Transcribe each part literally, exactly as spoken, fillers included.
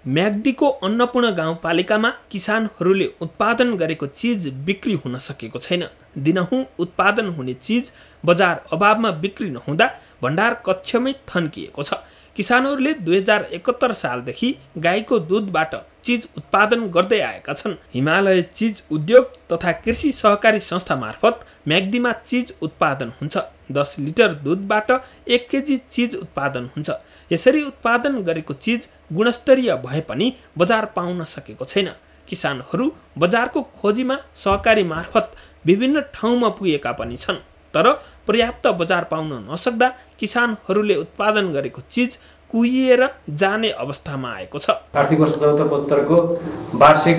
म्याग्दीको अन्नपूर्ण गाउँपालिकामा किसानहरूले उत्पादन गरेको चिज बिक्री हुन सकेको छैन। दिनहुँ उत्पादन हुने चिज बजार अभावमा बिक्री नहुँदा भण्डार कक्षमै थन्किएको छ। किसानहरूले दुई हजार एकहत्तर सालदेखि गाईको दुधबाट चिज उत्पादन गर्दै आएका छन्। हिमालय चिज उद्योग तथा कृषि सहकारी संस्था मार्फत म्याग्दीमा चिज उत्पादन हुन्छ। दस लिटर दुधबाट एक केजी चिज उत्पादन हुन्छ। यसरी उत्पादन गरेको चिज गुणस्तरीय भए पनि बजार पाउन सकेको छैन। किसानहरू बजारको खोजीमा सहकारी मार्फत विभिन्न ठाउँमा पुगेका पनि छन्, तर पर्याप्त बजार पाउन नसक्दा किसानहरूले उत्पादन गरेको चिज कुहिएर जाने अवस्थामा आएको छ। आर्थिक वर्ष चौहत्तर पचहत्तरको वार्षिक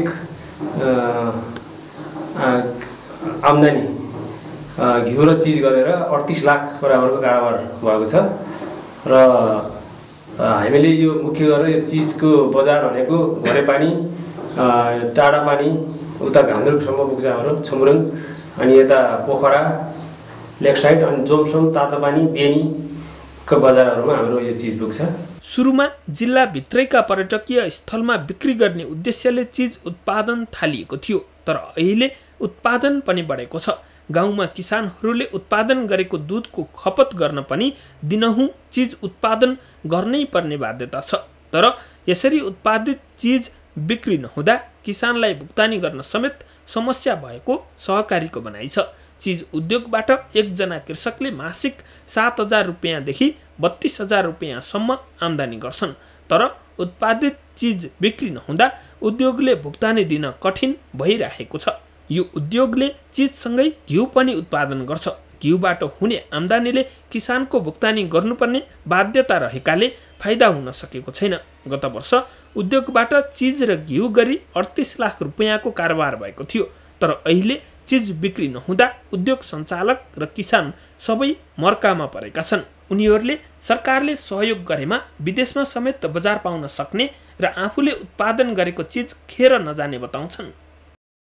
आम्दानी घिउ र चिज गरेर अडतिस लाख बराबरको कारोबार भएको छ र हामीले यो मुख्य गरेर यो चिजको बजार भनेको घरेपानी, टाढा पानी, उता घान्द्रुकसम्म पुग्छ हाम्रो छुम्रुङ, अनि यता पोखरा, लेकसाइड, अनि जोमसोम, तातोपानी, बेनीको बजारहरूमा हाम्रो यो चिज पुग्छ। सुरुमा जिल्लाभित्रैका पर्यटकीय स्थलमा बिक्री गर्ने उद्देश्यले चिज उत्पादन थालिएको थियो, तर अहिले उत्पादन पनि बढेको छ। गाउँमा किसानहरूले उत्पादन गरेको दुधको खपत गर्न पनि दिनहुँ चिज उत्पादन गर्नै पर्ने बाध्यता छ। तर यसरी उत्पादित चिज बिक्री नहुँदा किसानलाई भुक्तानी गर्न समेत समस्या भएको सहकारीको भनाइ छ। चिज उद्योगबाट एकजना कृषकले मासिक सात हजार रुपियाँदेखि बत्तीस हजार रुपियाँसम्म आम्दानी गर्छन्, तर उत्पादित चिज बिक्री नहुँदा उद्योगले भुक्तानी दिन कठिन भइरहेको छ। यो उद्योगले चिजसँगै घिउ पनि उत्पादन गर्छ। घिउबाट हुने आम्दानीले किसानको भुक्तानी गर्नुपर्ने बाध्यता रहेकाले फाइदा हुन सकेको छैन। गत वर्ष उद्योगबाट चिज र घिउ गरी अडतिस लाख रुपियाँको कारोबार भएको थियो, तर अहिले चिज बिक्री नहुँदा उद्योग सञ्चालक र किसान सबै मर्कामा परेका छन्। उनीहरूले सरकारले सहयोग गरेमा विदेशमा समेत बजार पाउन सक्ने र आफूले उत्पादन गरेको चिज खेर नजाने बताउँछन्।